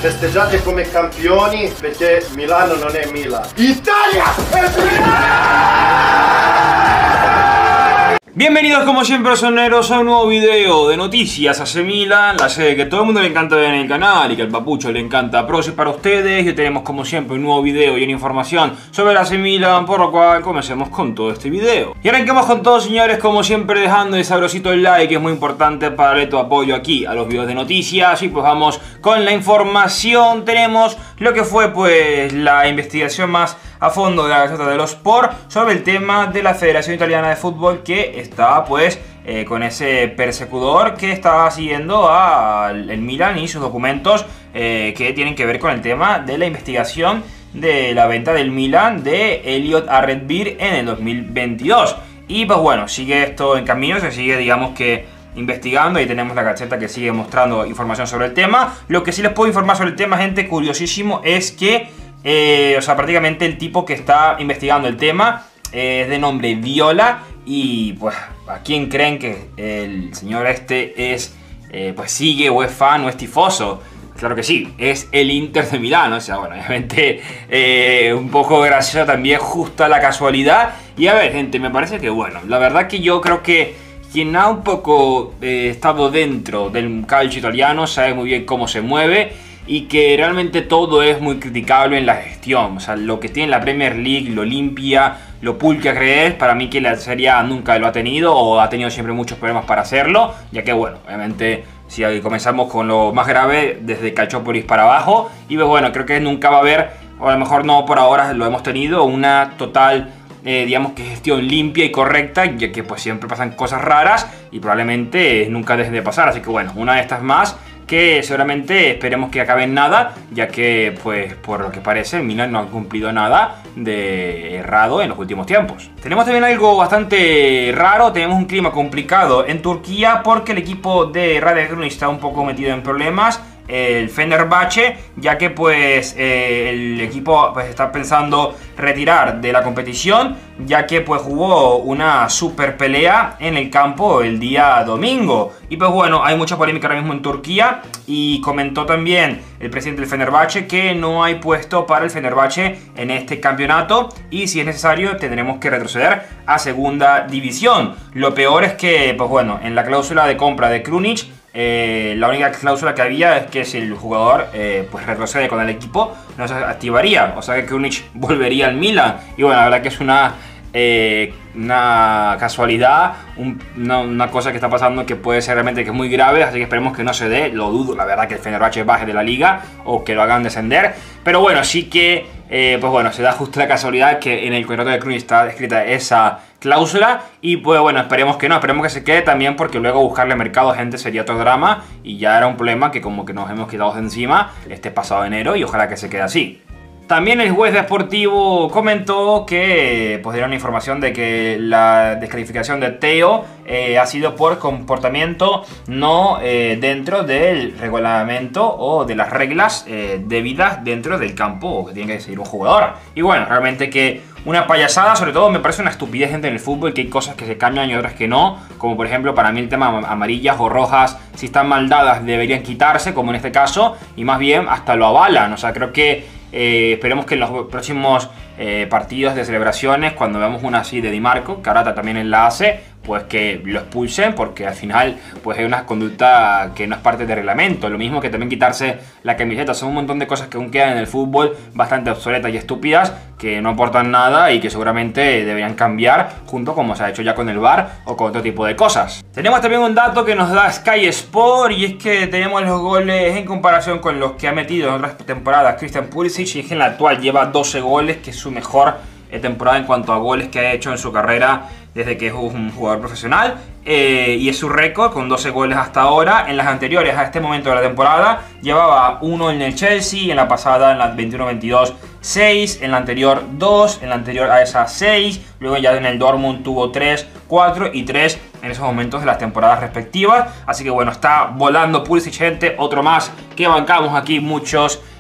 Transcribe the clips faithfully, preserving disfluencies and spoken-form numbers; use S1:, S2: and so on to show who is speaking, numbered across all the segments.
S1: Festeggiate come campioni perché Milano non è Milan. Italia es Milan.
S2: Bienvenidos como siempre soneros a un nuevo video de noticias A C Milan, la serie que todo el mundo le encanta ver en el canal y que al papucho le encanta. Pros y para ustedes, y hoy tenemos como siempre un nuevo video y una información sobre A C Milan, por lo cual comencemos con todo este video. Y arranquemos con todo, señores, como siempre dejando de sabrosito el like, que es muy importante para darle tu apoyo aquí a los videos de noticias. Y pues vamos con la información. Tenemos lo que fue pues la investigación más a fondo de la Gazzetta dello Sport sobre el tema de la Federación Italiana de Fútbol, que está pues eh, con ese persecutor que está siguiendo al Milan y sus documentos eh, que tienen que ver con el tema de la investigación de la venta del Milan de Elliot Arredbeer en el dos mil veintidós. Y pues bueno, sigue esto en camino, se sigue digamos que investigando y tenemos la Gazzetta que sigue mostrando información sobre el tema. Lo que sí les puedo informar sobre el tema, gente, curiosísimo, es que Eh, o sea, prácticamente el tipo que está investigando el tema eh, es de nombre Viola. Y pues, ¿a quién creen que el señor este es, eh, pues sigue o es fan o es tifoso? Claro que sí, es el Inter de Milán. O sea, bueno, obviamente eh, un poco gracioso también, justo a la casualidad. Y a ver, gente, me parece que bueno, la verdad que yo creo que quien ha un poco eh, estado dentro del calcio italiano sabe muy bien cómo se mueve y que realmente todo es muy criticable en la gestión. O sea, lo que tiene la Premier League, lo limpia, lo pulcra que es, para mí que la Serie A nunca lo ha tenido o ha tenido siempre muchos problemas para hacerlo, ya que bueno, obviamente si comenzamos con lo más grave desde Calciopoli para abajo, y pues bueno, creo que nunca va a haber, o a lo mejor no por ahora lo hemos tenido, una total Eh, digamos que gestión limpia y correcta, ya que pues siempre pasan cosas raras y probablemente nunca dejen de pasar. Así que bueno, una de estas más que seguramente esperemos que acabe en nada, ya que pues por lo que parece el Milan no ha cumplido nada de errado en los últimos tiempos. Tenemos también algo bastante raro, tenemos un clima complicado en Turquía porque el equipo de Radek Grunic está un poco metido en problemas, el Fenerbahce, ya que pues eh, el equipo pues está pensando retirar de la competición, ya que pues jugó una super pelea en el campo el día domingo. Y pues bueno, hay mucha polémica ahora mismo en Turquía, y comentó también el presidente del Fenerbahce que no hay puesto para el Fenerbahce en este campeonato y si es necesario tendremos que retroceder a segunda división. Lo peor es que pues bueno, en la cláusula de compra de Krunic, Eh, la única cláusula que había es que si el jugador eh, pues retrocede con el equipo no se activaría, o sea que Krunic volvería al Milan. Y bueno, la verdad que es una eh, una casualidad, un, una, una cosa que está pasando que puede ser realmente que es muy grave, así que esperemos que no se dé. Lo dudo, la verdad, que el Fenerbahce baje de la liga o que lo hagan descender, pero bueno, sí que eh, pues bueno, se da justo la casualidad que en el contrato de Krunic está escrita esa cláusula. Y pues bueno, esperemos que no, esperemos que se quede también, porque luego buscarle mercado a gente sería otro drama y ya era un problema que como que nos hemos quitado de encima este pasado enero, y ojalá que se quede así. También el juez deportivo comentó que pues dieron información de que la descalificación de Theo eh, ha sido por comportamiento no eh, dentro del reglamento o de las reglas eh, debidas dentro del campo que tiene que seguir un jugador. Y bueno, realmente que una payasada, sobre todo me parece una estupidez, gente, en el fútbol, que hay cosas que se cambian y otras que no, como por ejemplo para mí el tema amarillas o rojas, si están mal dadas deberían quitarse, como en este caso, y más bien hasta lo avalan. O sea, creo que Eh, esperemos que en los próximos eh, partidos de celebraciones, cuando veamos una así de Di Marco, que ahora también él la hace, pues que lo expulsen, porque al final pues es una conducta que no es parte del reglamento. Lo mismo que también quitarse la camiseta. Son un montón de cosas que aún quedan en el fútbol bastante obsoletas y estúpidas, que no aportan nada y que seguramente deberían cambiar, junto como se ha hecho ya con el V A R o con otro tipo de cosas. Tenemos también un dato que nos da Sky Sport, y es que tenemos los goles en comparación con los que ha metido en otras temporadas Christian Pulisic, y es que en la actual lleva doce goles, que es su mejor temporada en cuanto a goles que ha hecho en su carrera desde que es un jugador profesional, eh, y es su récord con doce goles hasta ahora. En las anteriores a este momento de la temporada llevaba uno en el Chelsea, en la pasada, en la veintiuno veintidós, seis, en la anterior dos, en la anterior a esa seis, luego ya en el Dortmund tuvo tres, cuatro y tres en esos momentos de las temporadas respectivas. Así que bueno, está volando Pulisic, gente, otro más que bancamos aquí muchos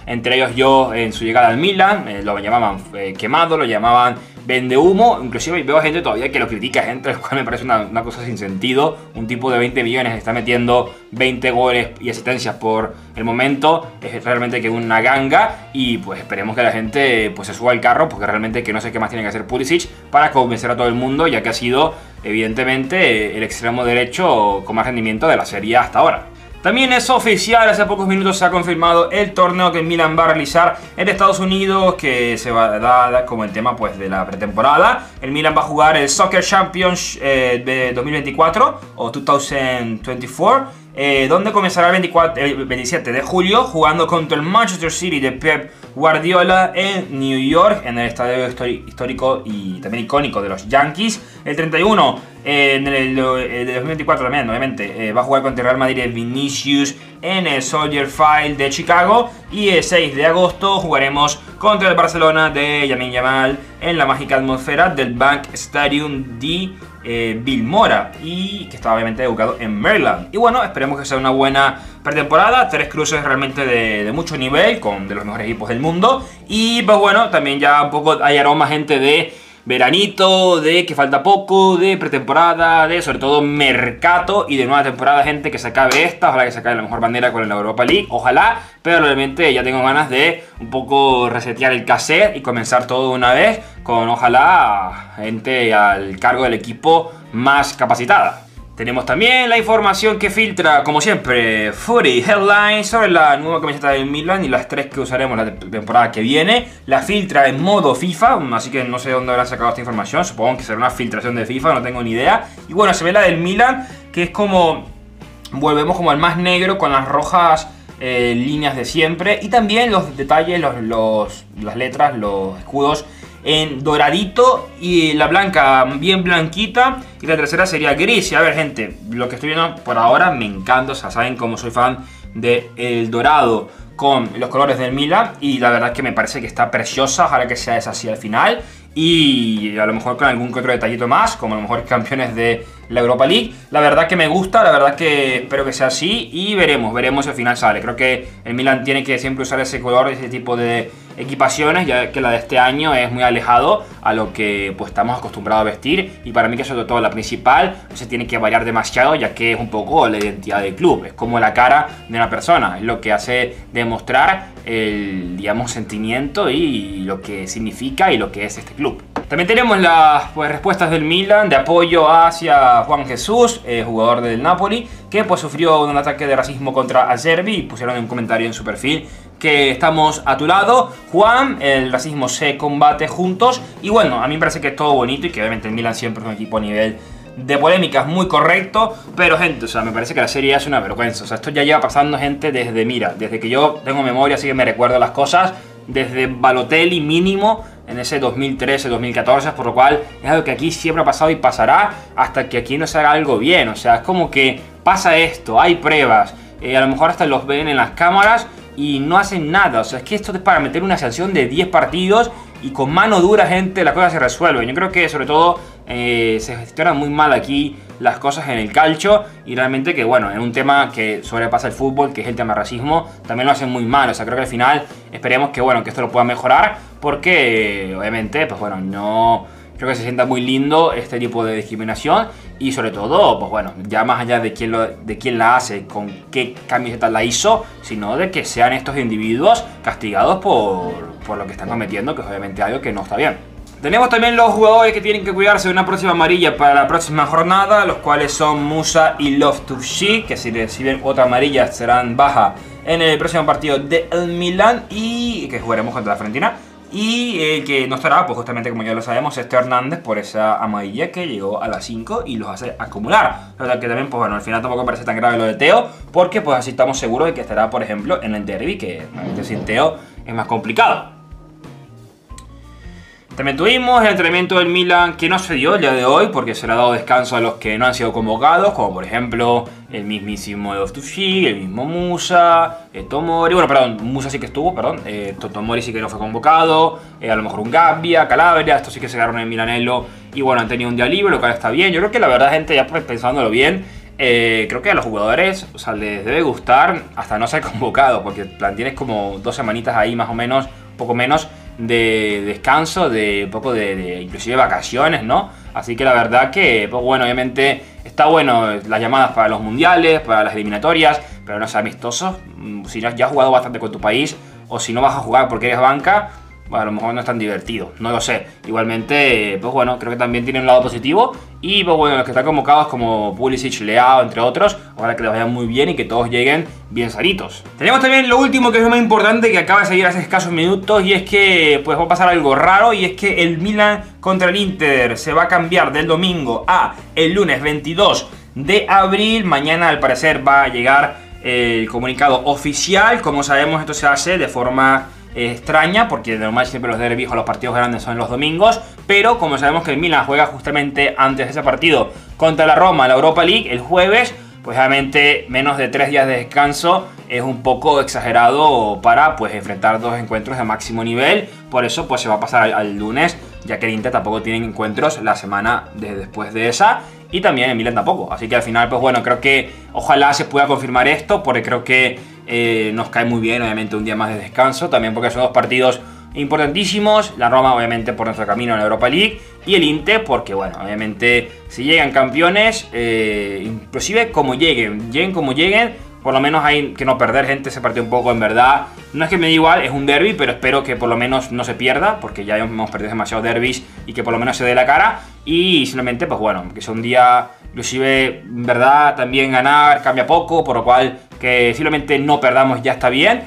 S2: entre ellos yo en su llegada al Milan, eh, lo llamaban eh, quemado, lo llamaban vende humo, inclusive veo gente todavía que lo critica, gente, lo cual me parece una, una cosa sin sentido. Un tipo de veinte millones está metiendo veinte goles y asistencias por el momento, es realmente que una ganga, y pues esperemos que la gente pues se suba al carro, porque realmente que no sé qué más tiene que hacer Pulisic para convencer a todo el mundo, ya que ha sido evidentemente el extremo derecho con más rendimiento de la Serie A hasta ahora. También es oficial, hace pocos minutos se ha confirmado el torneo que el Milan va a realizar en Estados Unidos, que se va a dar como el tema pues de la pretemporada. El Milan va a jugar el Soccer Champions eh, de dos mil veinticuatro o dos mil veinticuatro, eh, donde comenzará el, veinticuatro, el veintisiete de julio jugando contra el Manchester City de Pep Guardiola en New York, en el estadio histórico y también icónico de los Yankees. El treinta y uno eh, en el, el de dos mil veinticuatro también, obviamente, eh, va a jugar contra el Real Madrid de Vinicius en el Soldier Field de Chicago. Y el seis de agosto jugaremos contra el Barcelona de Lamine Yamal en la mágica atmósfera del Bank Stadium de eh, Bilmora, y que está obviamente ubicado en Maryland. Y bueno, esperemos que sea una buena pretemporada, tres cruces realmente de, de mucho nivel, con de los mejores equipos del mundo. Y pues bueno, también ya un poco hay aroma, gente, de veranito, de que falta poco, de pretemporada, de sobre todo mercado y de nueva temporada, gente, que se acabe esta, ojalá que se acabe de la mejor manera con la Europa League, ojalá, pero realmente ya tengo ganas de un poco resetear el cassette y comenzar todo de una vez con, ojalá, gente al cargo del equipo más capacitada. Tenemos también la información que filtra, como siempre, Footy Headlines sobre la nueva camiseta del Milan y las tres que usaremos la temporada que viene. La filtra en modo FIFA, así que no sé dónde habrán sacado esta información. Supongo que será una filtración de FIFA, no tengo ni idea. Y bueno, se ve la del Milan, que es como... volvemos como al más negro con las rojas eh, líneas de siempre. Y también los detalles, los, los, las letras, los escudos en doradito, y la blanca bien blanquita, y la tercera sería gris. Y a ver, gente, lo que estoy viendo por ahora me encanta, o sea, saben cómo soy fan del dorado con los colores del Milan, y la verdad que me parece que está preciosa, ojalá que sea esa así al final, y a lo mejor con algún que otro detallito más, como a lo mejor campeones de la Europa League. La verdad que me gusta, la verdad que espero que sea así, y veremos, veremos si al final sale. Creo que el Milan tiene que siempre usar ese color, ese tipo de equipaciones, ya que la de este año es muy alejado a lo que pues estamos acostumbrados a vestir, y para mí que sobre todo la principal no se tiene que variar demasiado, ya que es un poco la identidad del club, es como la cara de una persona, es lo que hace demostrar el, digamos, sentimiento y lo que significa y lo que es este club. También tenemos las pues, respuestas del Milan de apoyo hacia Juan Jesús, eh, jugador del Napoli, que pues sufrió un ataque de racismo contra Acerbi, y pusieron un comentario en su perfil que estamos a tu lado, Juan, el racismo se combate juntos. Y bueno, a mí me parece que es todo bonito, y que obviamente el Milan siempre es un equipo a nivel de polémicas muy correcto, pero gente, o sea, me parece que la serie es una vergüenza. O sea, esto ya lleva pasando, gente, desde, mira, desde que yo tengo memoria, así que me recuerdo las cosas, desde Balotelli mínimo, en ese dos mil trece, dos mil catorce, por lo cual es algo que aquí siempre ha pasado y pasará hasta que aquí no se haga algo bien. O sea, es como que pasa esto, hay pruebas, eh, a lo mejor hasta los ven en las cámaras y no hacen nada. O sea, es que esto es para meter una sanción de diez partidos, y con mano dura, gente, las cosas se resuelven. Yo creo que sobre todo eh, se gestionan muy mal aquí las cosas en el calcio, y realmente que bueno, en un tema que sobrepasa el fútbol, que es el tema racismo, también lo hacen muy mal. O sea, creo que al final esperemos que bueno, que esto lo pueda mejorar, porque eh, obviamente pues bueno, no creo que se sienta muy lindo este tipo de discriminación, y sobre todo pues bueno, ya más allá de quién, lo, de quién la hace, con qué camiseta la hizo, sino de que sean estos individuos castigados por, por lo que están cometiendo, que es obviamente algo que no está bien. Tenemos también los jugadores que tienen que cuidarse de una próxima amarilla para la próxima jornada, los cuales son Musa y Loftus-Cheek, que si reciben otra amarilla serán baja en el próximo partido del Milan, y que jugaremos contra la Fiorentina. Y el eh, que no estará, pues justamente como ya lo sabemos, es Teo Hernández, por esa amarilla que llegó a las cinco y los hace acumular. O sea que también, pues bueno, al final tampoco parece tan grave lo de Teo, porque pues así estamos seguros de que estará, por ejemplo, en el derby, que realmente sin Teo es más complicado. También tuvimos el entrenamiento del Milan, que no se dio el día de hoy porque se le ha dado descanso a los que no han sido convocados, como por ejemplo el mismísimo Loftus-Cheek, el mismo Musa, eh, Tomori, bueno, perdón, Musa sí que estuvo, perdón, eh, Tomori sí que no fue convocado, eh, a lo mejor un Gabbia, Calabria, estos sí que se agarraron en el Milanello y bueno, han tenido un día libre, lo cual está bien. Yo creo que la verdad, gente, ya pues pensándolo bien, eh, creo que a los jugadores, o sea, les debe gustar hasta no ser convocado, porque plan, tienes como dos semanitas ahí más o menos, un poco menos de descanso, de un poco de, de inclusive vacaciones, ¿no? Así que la verdad que, pues bueno, obviamente está bueno las llamadas para los mundiales, para las eliminatorias, pero no seas amistosos. Si ya has jugado bastante con tu país, o si no vas a jugar porque eres banca, bueno, a lo mejor no es tan divertido, no lo sé. Igualmente, pues bueno, creo que también tiene un lado positivo. Y pues bueno, los que están convocados como Pulisic, Leao, entre otros, ojalá que les vaya muy bien y que todos lleguen bien sanitos. Tenemos también lo último, que es lo más importante, que acaba de salir hace escasos minutos, y es que pues va a pasar algo raro, y es que el Milan contra el Inter se va a cambiar del domingo a el lunes veintidós de abril. Mañana al parecer va a llegar el comunicado oficial. Como sabemos, esto se hace de forma eh, extraña, porque de normal siempre los derbis o los partidos grandes son los domingos, pero como sabemos que el Milan juega justamente antes de ese partido contra la Roma, la Europa League, el jueves, pues obviamente menos de tres días de descanso es un poco exagerado para pues enfrentar dos encuentros de máximo nivel. Por eso pues se va a pasar al, al lunes, ya que el Inter tampoco tiene encuentros la semana de después de esa, y también el Milan tampoco. Así que al final, pues bueno, creo que ojalá se pueda confirmar esto, porque creo que eh, nos cae muy bien, obviamente, un día más de descanso. También porque son dos partidos importantísimos. La Roma, obviamente, por nuestro camino en la Europa League, y el Inter porque, bueno, obviamente, si llegan campeones, eh, inclusive como lleguen, lleguen como lleguen, por lo menos hay que no perder, gente. Ese partido un poco, en verdad, no es que me dé igual, es un derbi, pero espero que por lo menos no se pierda, porque ya hemos perdido demasiados derbis, y que por lo menos se dé la cara. Y simplemente, pues bueno, que sea un día, inclusive, en verdad, también ganar cambia poco, por lo cual que simplemente no perdamos ya está bien.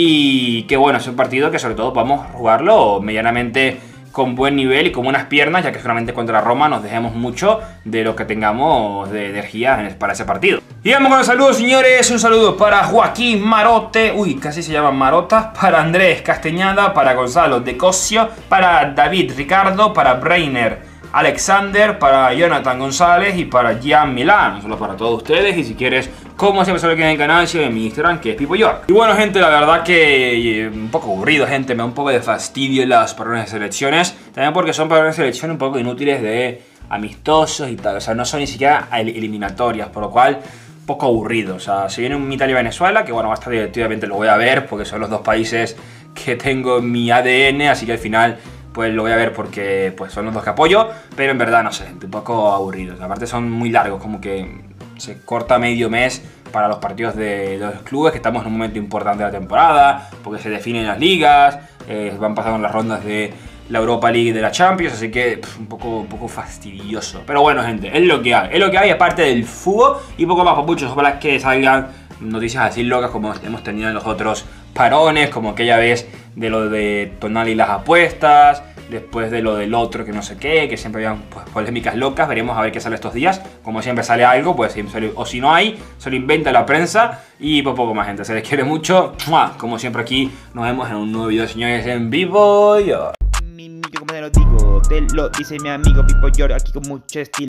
S2: Y que bueno, es un partido que sobre todo vamos a jugarlo medianamente con buen nivel y con buenas piernas, ya que solamente contra la Roma nos dejemos mucho de lo que tengamos de energía para ese partido. Y vamos con los saludos, señores. Un saludo para Joaquín Marote, uy, casi se llaman Marotas, para Andrés Castañeda, para Gonzalo de Cosio, para David Ricardo, para Brainer Alexander, para Jonathan González y para Gian Milán. Un saludo para todos ustedes, y si quieres, como siempre saben aquí en el canal, sigue en mi Instagram, que es Pipo York. Y bueno, gente, la verdad que eh, un poco aburrido, gente, me da un poco de fastidio las parones de selecciones, también porque son parones de selección un poco inútiles, de amistosos y tal, o sea, no son ni siquiera eliminatorias, por lo cual un poco aburrido. O sea, si viene un Italia y Venezuela, que bueno, va a estar divertidamente, lo voy a ver, porque son los dos países que tengo en mi A D N, así que al final pues lo voy a ver porque pues son los dos que apoyo, pero en verdad no sé, un poco aburridos. Aparte son muy largos, como que se corta medio mes para los partidos de, de los clubes, que estamos en un momento importante de la temporada, porque se definen las ligas, eh, van pasando las rondas de la Europa League y de la Champions, así que pff, un, poco, un poco fastidioso. Pero bueno, gente, es lo que hay, es lo que hay aparte del fútbol y poco más, papuchos. Ojalá que salgan noticias así locas como hemos tenido en los otros parones, como aquella vez de lo de Tonali y las apuestas, después de lo del otro que no sé qué, que siempre habían pues, polémicas locas. Veremos a ver qué sale estos días. Como siempre sale algo, pues o si no hay, se lo inventa la prensa. Y pues poco más, gente, se les quiere mucho. Como siempre, aquí nos vemos en un nuevo video, señores, en vivo. Yo.
S3: Mi, mi, como te lo digo, te lo dice mi amigo Pipo York, aquí con mucho estilo.